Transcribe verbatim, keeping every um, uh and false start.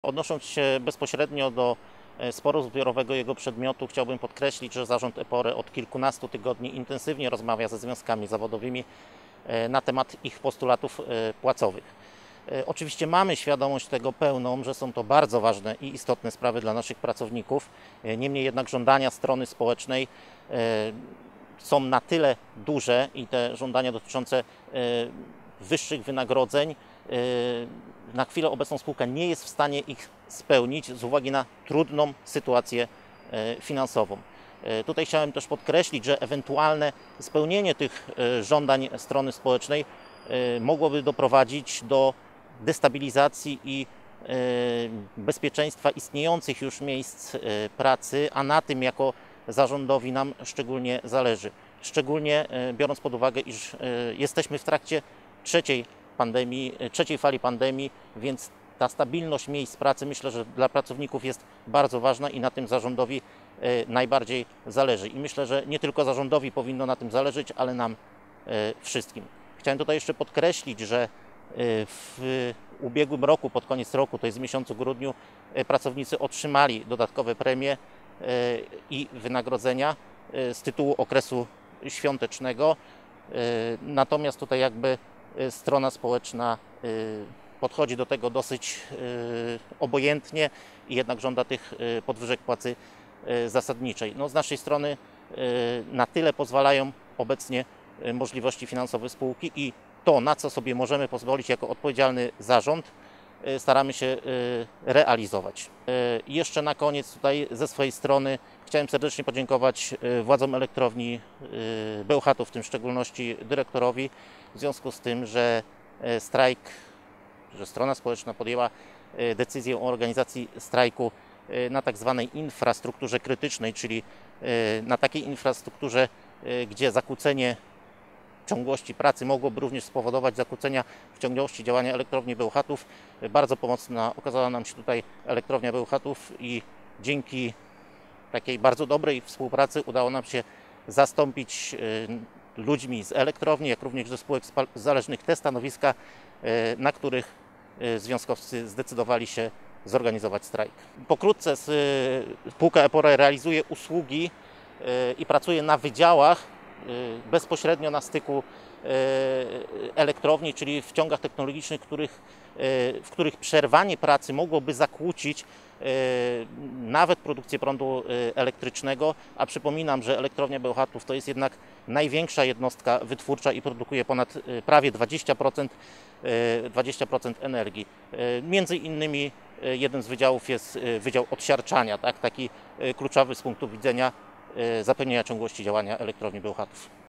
Odnosząc się bezpośrednio do sporu zbiorowego jego przedmiotu, chciałbym podkreślić, że Zarząd EPORE od kilkunastu tygodni intensywnie rozmawia ze związkami zawodowymi na temat ich postulatów płacowych. Oczywiście mamy świadomość tego pełną, że są to bardzo ważne i istotne sprawy dla naszych pracowników. Niemniej jednak żądania strony społecznej są na tyle duże i te żądania dotyczące wyższych wynagrodzeń, na chwilę obecną spółka nie jest w stanie ich spełnić z uwagi na trudną sytuację finansową. Tutaj chciałem też podkreślić, że ewentualne spełnienie tych żądań strony społecznej mogłoby doprowadzić do destabilizacji i bezpieczeństwa istniejących już miejsc pracy, a na tym jako zarządowi nam szczególnie zależy. Szczególnie biorąc pod uwagę, iż jesteśmy w trakcie trzeciej pandemii, trzeciej fali pandemii, więc ta stabilność miejsc pracy, myślę, że dla pracowników jest bardzo ważna i na tym zarządowi najbardziej zależy. I myślę, że nie tylko zarządowi powinno na tym zależeć, ale nam wszystkim. Chciałem tutaj jeszcze podkreślić, że w ubiegłym roku, pod koniec roku, to jest w miesiącu grudniu, pracownicy otrzymali dodatkowe premie i wynagrodzenia z tytułu okresu świątecznego. Natomiast tutaj jakby strona społeczna podchodzi do tego dosyć obojętnie i jednak żąda tych podwyżek płacy zasadniczej. No, z naszej strony na tyle pozwalają obecnie możliwości finansowe spółki i to, na co sobie możemy pozwolić jako odpowiedzialny zarząd, staramy się realizować. I jeszcze na koniec tutaj ze swojej strony chciałem serdecznie podziękować władzom elektrowni Bełchatów, w tym w szczególności dyrektorowi, w związku z tym, że strajk, że strona społeczna podjęła decyzję o organizacji strajku na tak zwanej infrastrukturze krytycznej, czyli na takiej infrastrukturze, gdzie zakłócenie ciągłości pracy mogłoby również spowodować zakłócenia w ciągłości działania elektrowni Bełchatów. Bardzo pomocna okazała nam się tutaj elektrownia Bełchatów i dzięki takiej bardzo dobrej współpracy udało nam się zastąpić ludźmi z elektrowni, jak również ze spółek zależnych te stanowiska, na których związkowcy zdecydowali się zorganizować strajk. Pokrótce spółka EPORE realizuje usługi i pracuje na wydziałach bezpośrednio na styku elektrowni, czyli w ciągach technologicznych, których, w których przerwanie pracy mogłoby zakłócić nawet produkcję prądu elektrycznego, a przypominam, że elektrownia Bełchatów to jest jednak największa jednostka wytwórcza i produkuje ponad prawie dwadzieścia procent, dwadzieścia procent energii. Między innymi jeden z wydziałów jest wydział odsiarczania, tak? Taki kluczowy z punktu widzenia zapewnienia ciągłości działania elektrowni Bełchatów.